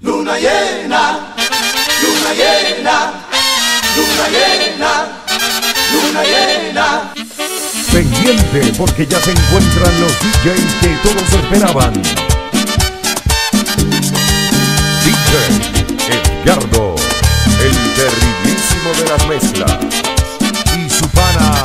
Luna llena, luna llena, luna llena, luna llena. Pendiente porque ya se encuentran los DJs que todos esperaban. DJ Edgardo, el terriblísimo de las mezclas, y su pana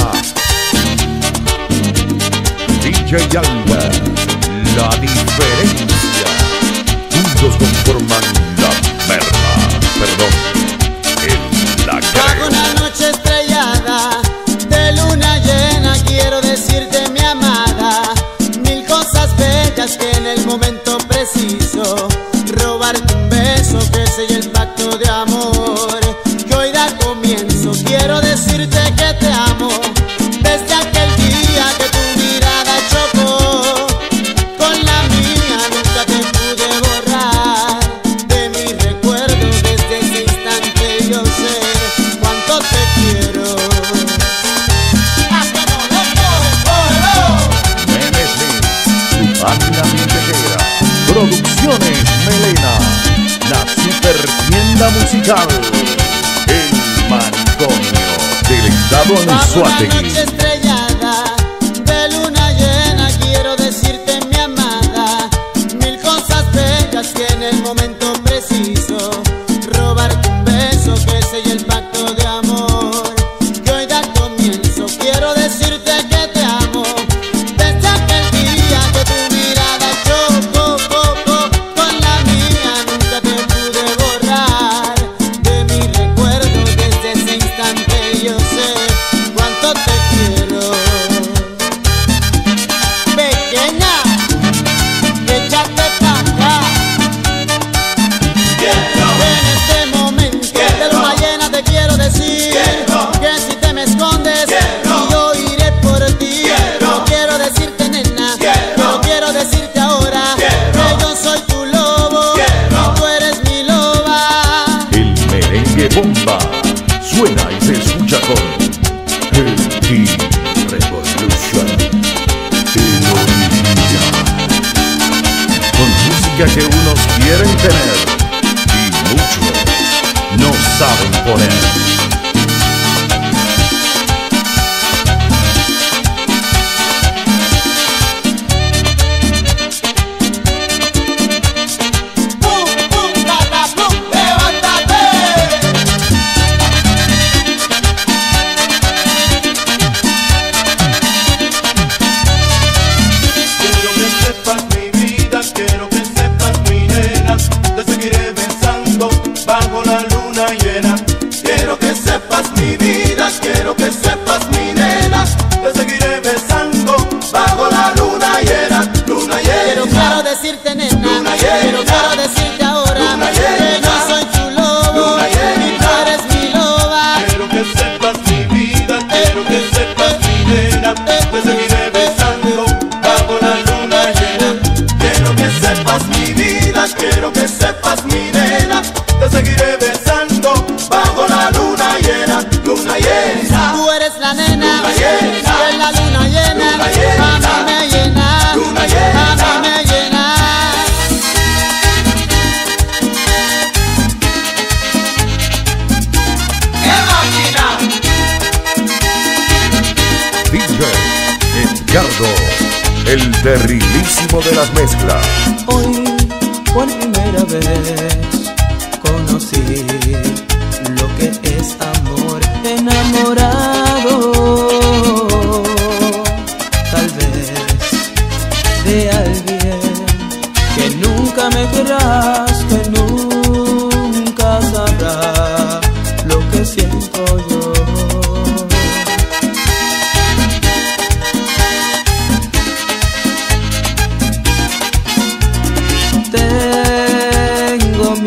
DJ Alba, la diferencia. Juntos conforman la merma, perdón, la Bajo una noche estrellada de luna llena, quiero decirte, mi amada, mil cosas bellas que en el momento preciso robarte un beso que selle el pacto de amor que hoy da comienzo. Quiero decirte que te amo desde aquel día que tu mirada chocó con la mía. Nunca te pude borrar de mi recuerdo. Desde ese instante yo sé cuánto te quiero. ¡Hasta Memes Mix, tu página billetera, Producciones Melena, la super tienda musical, el manicomio del estado Bajo una Anzoátegui. noche estrellada de luna llena, quiero decirte, mi amada, mil cosas bellas que en el momento preciso robarte un beso que selle el pacto de amor que hoy da comienzo. Quiero decirte que te amo desde aquel día que tu mirada chocó con la mía. Nunca te pude borrar de mi recuerdo. Desde ese instante yo sé cuánto te quiero. Pequeña, échate pa' acá. En este momento de luna llena te quiero decir que si te me escondes yo iré por ti. No quiero decirte, nena, no quiero decirte ahora que yo soy tu lobo y tú eres mi loba. El merengue bomba suena y se escucha con el Team Revolution en original, con música que unos quieren tener y muchos no saben poner. Pum, pum, tata, pum, levántate. Quiero que sepas mi vida, quiero que sepas mi nena, te seguiré besando bajo la luna llena. Quiero que sepas mi vida, quiero que sepas mi nena, te seguiré besando bajo la luna llena. Luna Quiero llena, decirte, nena, Luna llena. quiero decirte ahora Luna que llena. yo soy tu lobo Luna y tú llena. eres mi loba. quiero que sepas mi vida, quiero que sepas mi nena, te seguiré besando bajo la luna llena. Quiero que sepas mi vida, quiero que sepas mi nena, te seguiré besando bajo la luna llena. Luna llena, Tú eres la nena, Luna llena. y en la luna llena, Luna llena. a mí me llena, Luna llena. a mí me llena. ¡qué máquina! DJ Edgardo, el terriblísimo de las mezclas. Hoy por primera vez conocí lo que es amor enamorado. Tal vez de alguien que nunca me querrás, que nunca sabrá lo que siento yo. Tengo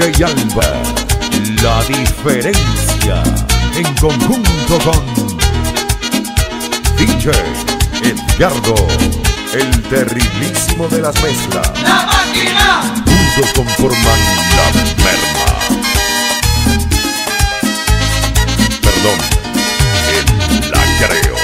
DJ Alba, La Diferencia, en conjunto con DJ Edgardo, el terriblísimo de las mezclas. ¡La máquina! Juntos conforman la merma. Perdón, el lacreo.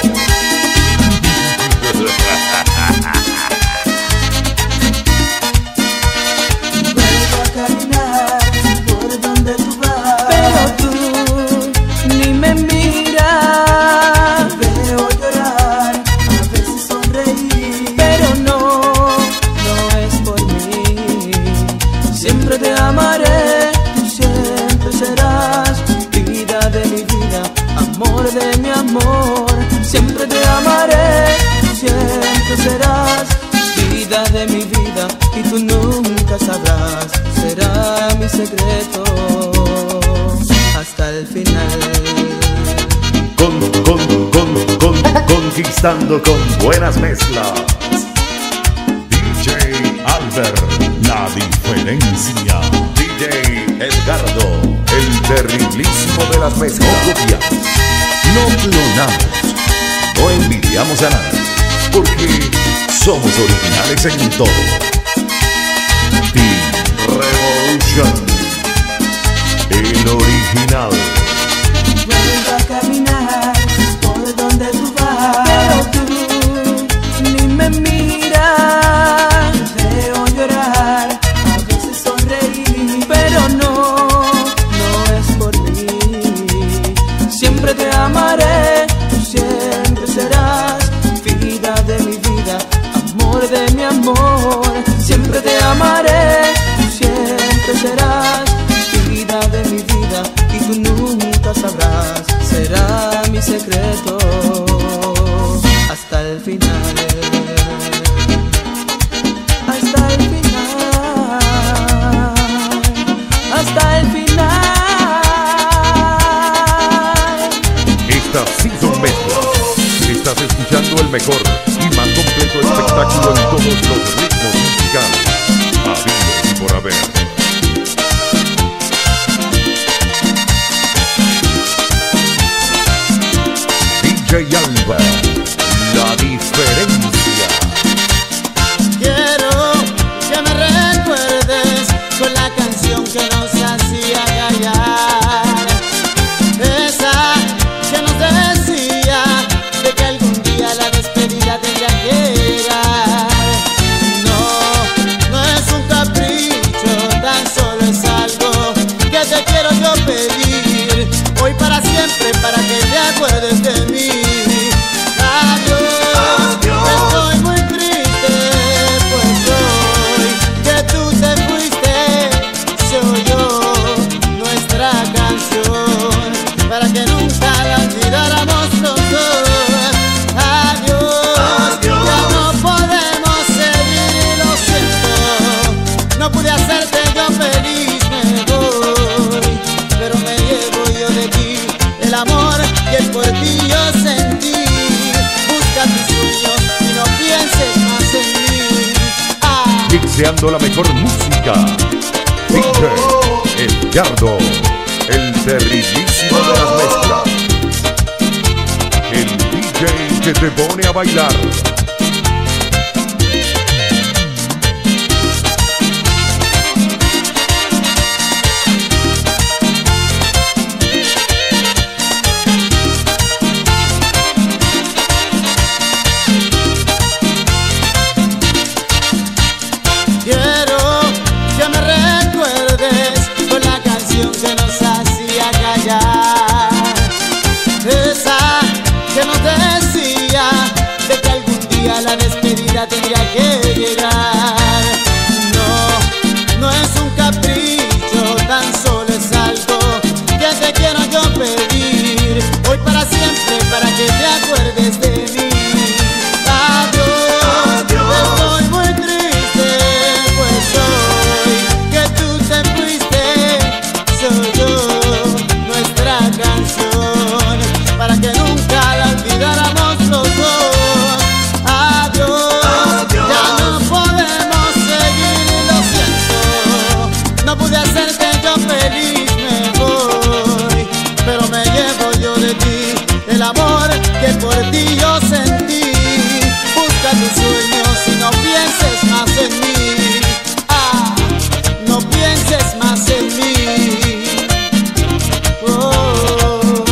Vuelvo a caminar por donde tú vas, pero tú ni me miras. Veo llorar, a veces sonreír, pero no es por mí. Siempre te amaré, tú siempre serás vida de mi vida, amor de mi amor. Siempre te amaré, tú siempre serás vida de mi vida, y tú nunca sabrás, será mi secreto hasta el final. Conquistando con buenas mezclas. DJ Albert, La Diferencia. DJ Edgardo, el terriblísimo de las mezclas. No copiamos, no clonamos, no envidiamos a nadie, porque somos originales en todo. Team Revolution, el original. Vuelvo a caminar por donde tú vas, pero tú ni me miras. Veo llorar, a veces sonreír, pero no es por mí. Siempre te amaré, tú siempre serás vida de mi vida, amor de mi amor. Siempre te amaré, tú siempre serás vida de mi vida, y tú nunca sabrás, será mi secreto hasta el final. Hasta el final, hasta el final. Estas sí son mezclas. Estás escuchando el mejor y más completo espectáculo en todos los ritmos musicales habidos y por haber. DJ Alba, La Diferencia. Quiero que me recuerdes con la canción que nos hacía callar, esa que nos decía de que algún día la despedida tendría que llegar. No es un capricho, tan solo es algo que te quiero yo pedir, hoy para siempre, para que te acuerdes de mí. Estoy muy triste, pues hoy que tú te fuiste, se oyó nuestra canción para que nunca la olvidáramos los dos. Adiós, ya no podemos seguir y lo siento, no pude hacerte yo feliz, me voy, pero me llevo yo de ti el amor que por ti yo sentí. Busca tus sueños y no pienses más en mí. Mixeando la mejor música. DJ Edgardo, el terriblísimo de las mezclas. El DJ que te pone a bailar. Quiero que me recuerdes con la canción que nos hacía callar, esa que nos decía de que algún día por ti yo sentí. Busca tus sueños y no pienses más en mí. Ah, no pienses más en mí. Oh,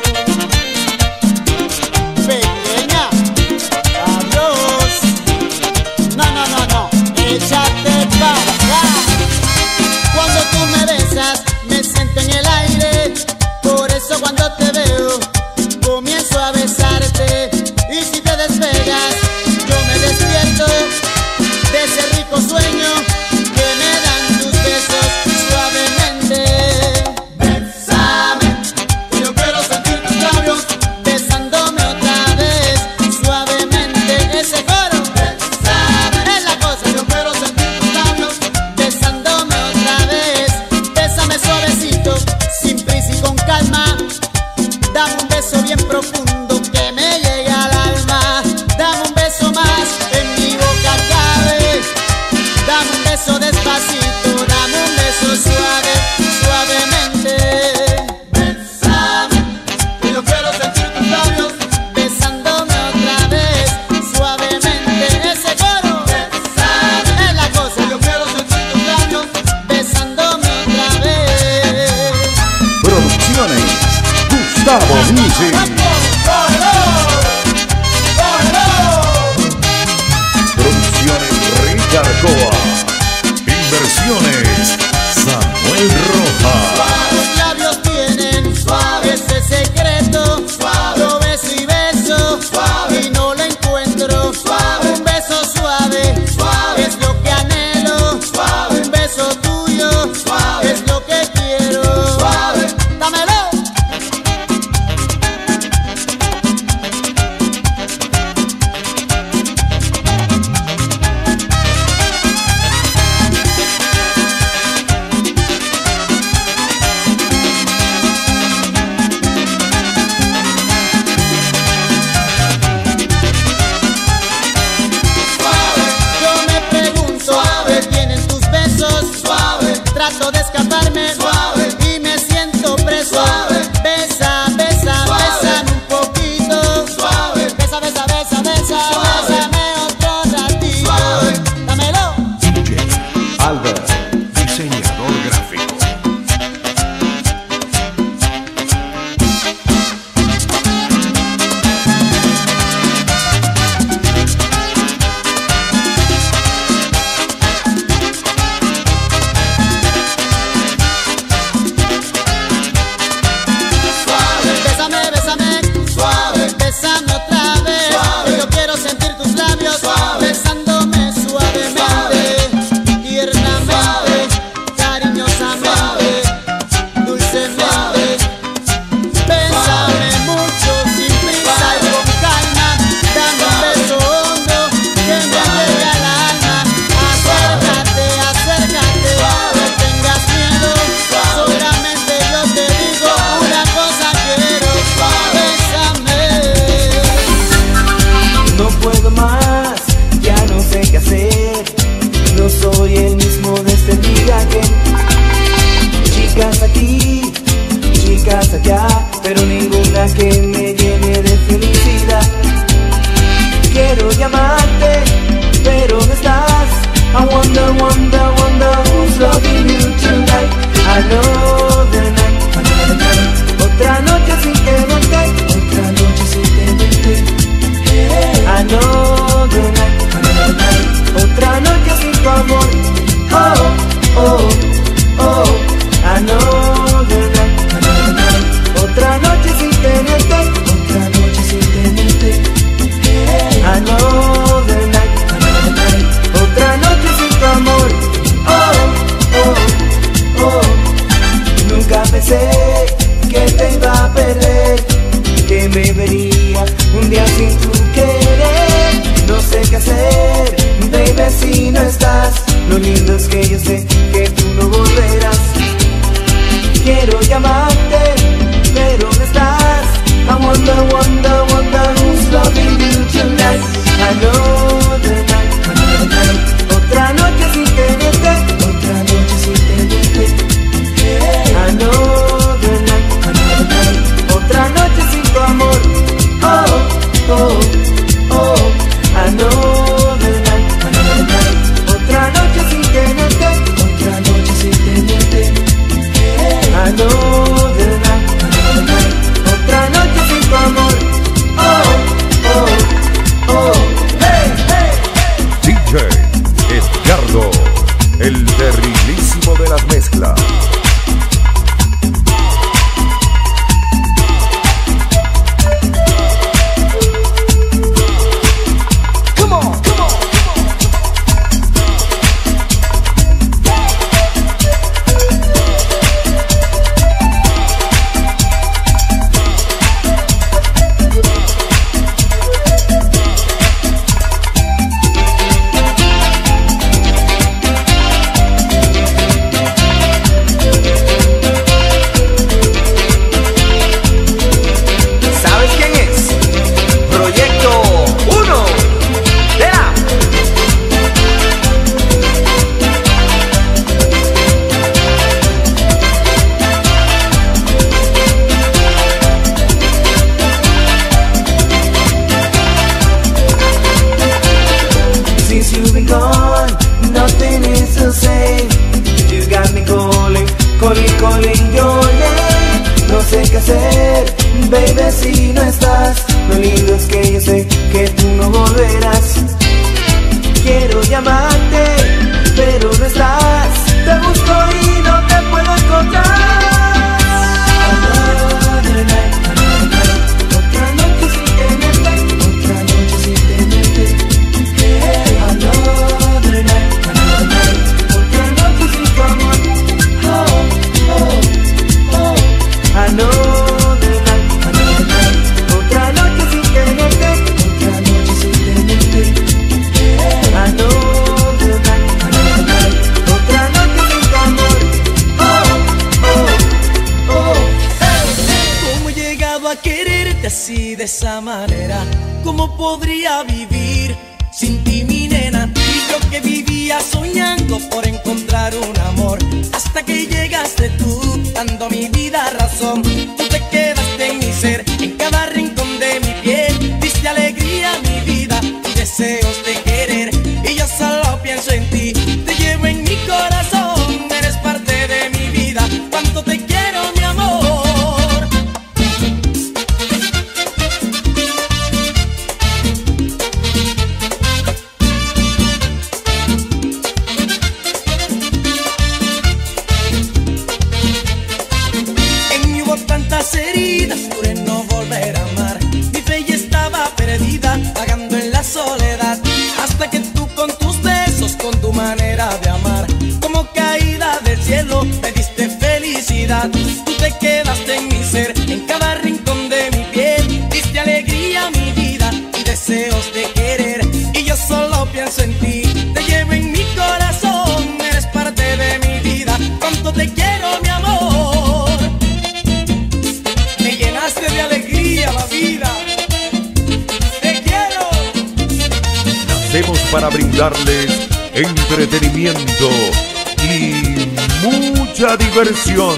pequeña, adiós. No, no, no, no, échate para acá. Cuando tú me besas, me siento en el aire. Por eso cuando te veo, comienzo a besarte. Y si te despegas, yo me despierto de ese rico sueño que me dan tus besos suavemente. Bésame, que yo quiero sentir tus labios besándome otra vez suavemente. Ese coro, bésame, es la cosa. Yo quiero sentir tus labios besándome otra vez. Bésame suavecito, sin prisa y con calma. Dame un beso bien profundo que me llega al alma. Dame un beso más, en mi boca cabe. Dame un beso despacito, dame un beso suave, suavemente. Bésame, que yo quiero sentir tus labios besándome otra vez, suavemente. Ese coro, bésame, es la cosa. Yo quiero sentir tus labios besándome otra vez. Producciones Gustavo Music. Producciones Richard Coa. Inversiones Samuel Rojas. Los labios tienen suave ese secreto. Lo beso y beso y no lo encuentro. Un beso suave es lo que anhelo. Un beso tuyo es lo que quiero. Dámelo. Yo me pregunto, ¿qué tienen tus besos? Trato de escaparme y me siento preso. Besa, besa, bésame un poquito. Besa, besa, besa, besa, bésame otro ratito. Dámelo. DJ Albert, diseñador gráfico. Bésame, bésame, bésame otra vez. Yo quiero sentir tus labios besándome suavemente, tiernamente, cariñosamente, dulcemente. Bésame mucho, sin prisa y con calma. Dame un beso hondo que me llegue al alma. Acércate, acércate, no tengas miedo. Solamente yo te digo una cosa quiero. Bésame. No puedo más, ya no sé qué hacer. No soy el mismo desde el día que chicas aquí, chicas allá, pero ninguna que me llene de felicidad. Quiero llamarte, pero no estás. I wonder, wonder, wonder who's loving you tonight. Another night, another night. Otra noche sin tenerte, otra noche sin tenerte. Another night, another night. Otra noche sin tu amor. Oh, oh, oh. Another night, another night. Otra noche sin tenerte, otra noche sin tenerte. Another night, another night. Otra noche sin tu amor. Oh, oh, oh. Nunca pensé que te iba a perder, que me vería un día sin tu querer. No sé qué hacer, baby, si no estás. Lo lindo es que yo sé que tú no volverás. Quiero llamarte, pero no estás. I wonder, wonder, wonder who's loving you tonight. Another night, another night. Otra noche sin tenerte, otra noche sin tenerte. Another night, another night. Otra noche sin tu amor. Oh, millones, no sé qué hacer, baby, si no estás. Lo lindo es que yo sé que tú no volverás. Quiero llamarte, pero no estás. Te busco y no te puedo encontrar. Another night, otra noche sin tenerte, otra noche sin tenerte. Yeah. Another night, otra noche sin tu amor. Oh, oh, oh. Another night, otra noche sin tenerte, otra noche sin tenerte. Yeah. Another night, otra noche sin tu amor. Oh, oh, oh. ¿Cómo he llegado a quererte así de esa manera? ¿Cómo podría vivir sin ti, mi nena? Y yo que vivía soñando por encontrar un amor, hasta que llegaste tú, dando a mi vida razón. Tú te quedaste en mi ser, en cada rincón de mi piel, diste alegría a mi vida y deseos de querer. Y yo solo pienso en ti, te llevo en mi corazón, eres parte de mi vida. Cuánto te quiero, mi amor. En mí hubo tantas heridas, juré no volver a amar. Mi fe ya estaba perdida, vagando en la soledad, hasta que tú con tus besos, con tu manera de amar, como caída del cielo, me diste felicidad. Tú te quedaste en mi ser, en cada rincón de mi piel, diste alegría a mi vida y deseos de querer. Y yo solo pienso en ti, te llevo en mi corazón, eres parte de mi vida. Cuánto te quiero, mi amor. Me llenaste de alegría la vida. Te quiero. Nacemos para brindarles entretenimiento y mucha diversión.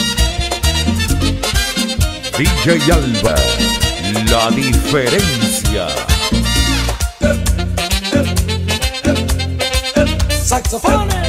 DJ Alba, la diferencia. Saxofones.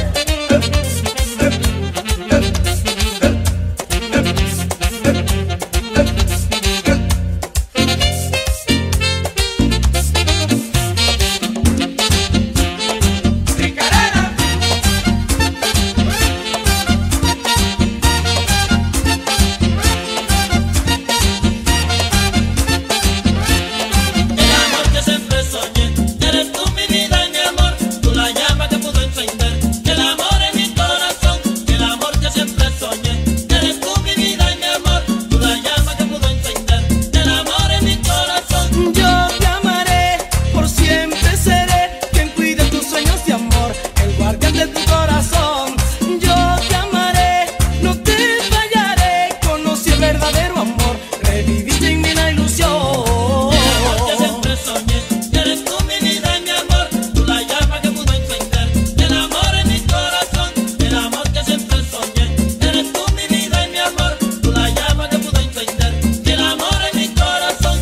El amor que siempre soñé, eres tú mi vida y mi amor, tú la llama que pudo encender. El amor en mi corazón, el amor que siempre soñé, eres tú mi vida y mi amor, tú la llama que pudo encender. El amor en mi corazón. Yo te amaré, por siempre seré quien cuide tus sueños de amor, el guardián de tu corazón. Yo te amaré, no te fallaré, conocí el verdadero amor, reviviste en mí la ilusión. El amor que siempre soñé, eres tú mi vida y mi amor, tú la llama que pudo encender. El amor en mi corazón, el amor que siempre soñé, eres tú mi vida y mi amor, tú la llama que pudo encender. El amor en mi corazón.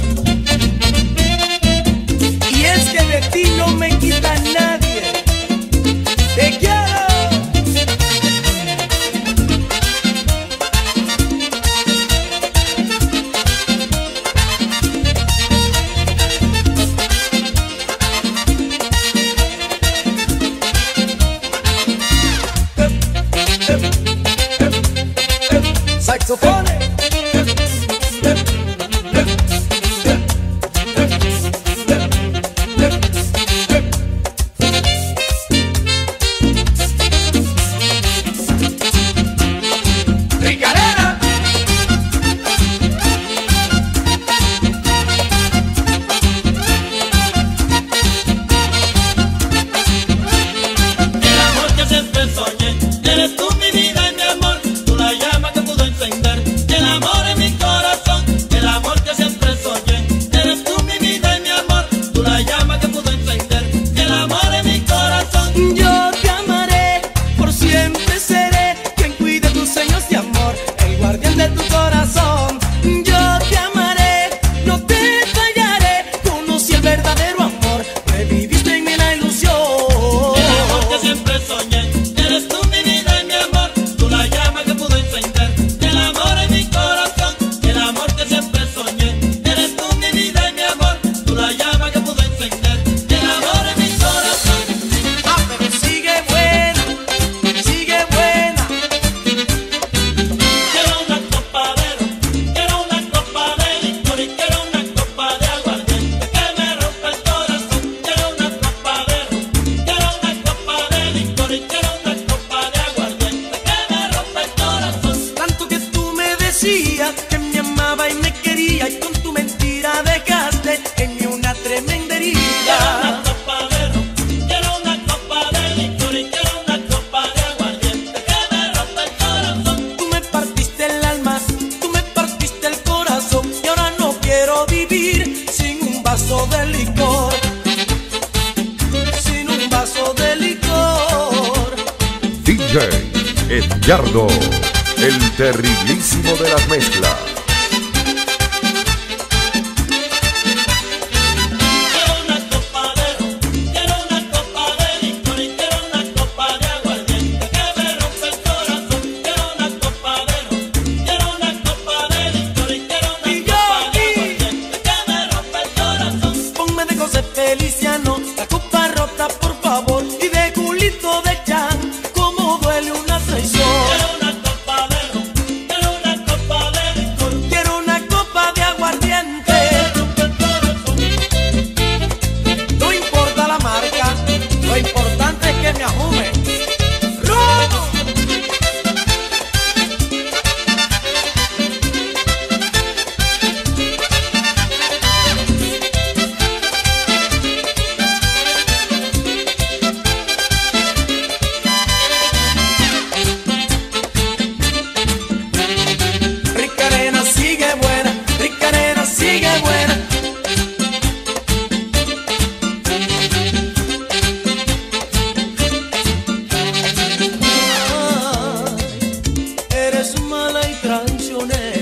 Y es que de ti no me quita nadie. Te quiero. Saxofones. Ricarena. El amor que siempre soñé, eres tú mi vida y mi amor, tú la llama que pudo encender. Edgardo, el terriblísimo de las mezclas. Feliciano, la copa rota por favor, y de culito de Chan, como duele una traición. Quiero una copa de ron, quiero una copa de licor, quiero una copa de aguardiente. No importa la marca, lo importante es que me ajume. ¡Robo! Eres mala y traicionera.